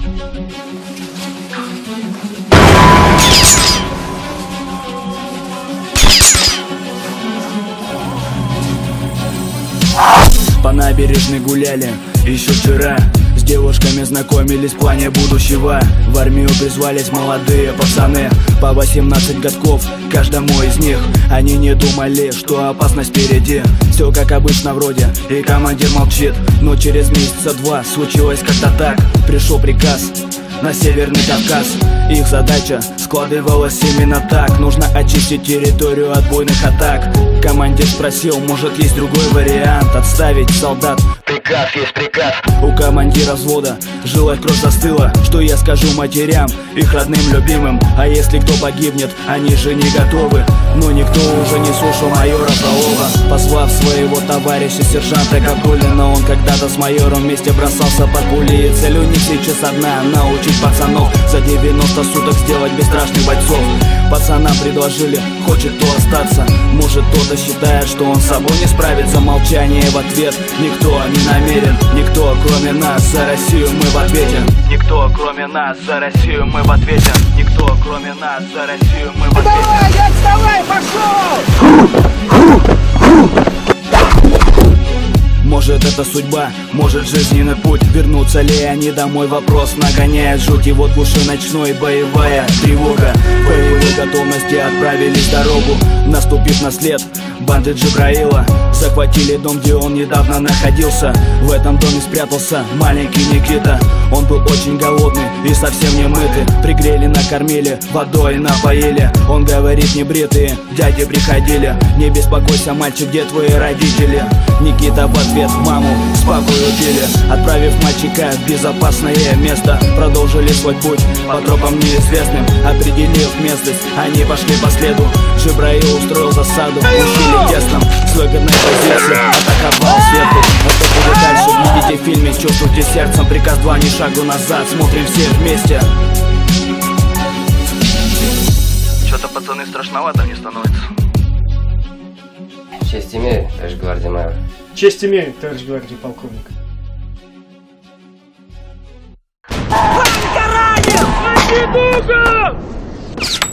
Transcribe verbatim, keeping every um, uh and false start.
По набережной гуляли еще вчера, с девушками знакомились в плане будущего. В армию призвались молодые пацаны, по восемнадцать годков каждому из них. Они не думали, что опасность впереди. Все как обычно вроде, и командир молчит. Но через месяца два случилось как-то так. Пришел приказ на Северный Кавказ. Их задача складывалась именно так: нужно очистить территорию от буйных атак. Командир спросил, может есть другой вариант? Отставить солдат. Приказ есть приказ. У командира взвода жилая кровь застыла. Что я скажу матерям, их родным любимым? А если кто погибнет, они же не готовы. Но никто уже не слушал майора Фролова. Позвав своего товарища сержанта Габдуллина, он когда-то с майором вместе бросался под пули. И цель у них сейчас одна: научить пацанов за девяносто суток сделать бесстрашных бойцов. Пацанам предложили, хочет кто остаться. Может кто-то считает, что он с собой не справится. Молчание в ответ, никто не намерен. Никто кроме нас, за Россию мы в ответе. Никто кроме нас, за Россию мы в ответе. Никто кроме нас, за Россию мы в ответе. Давай, дядь, вставай, пошел! Может это судьба, может жизненный путь. Вернутся ли они домой, вопрос нагоняет жуть. И вот в глуши ночной боевая тревога. В боевой готовности отправились в дорогу. Наступив на след банды Джибраила, захватили дом, где он недавно находился. В этом доме спрятался маленький Никита. Он был очень голодный и совсем не мытый. Пригрели, накормили, водой напоили. Он говорит, небритые дяди приходили. Не беспокойся, мальчик, где твои родители? Никита в ответ, маму с папой убили. Отправив мальчика в безопасное место, продолжили свой путь по тропам неизвестным. Определив местность, они пошли по следу. Джибраил устроил засаду, ущелье тесном. С выгодной позиции атаковал сверху. А что будет дальше, видите в фильме, чувствуйте сердцем. Приказ два, ни шагу назад, смотрим все вместе. Что-то, пацаны, страшновато мне становится. Честь имею, товарищ гвардии майор. Честь имею, товарищ гвардии полковник. Ванька ранен! Найди друга!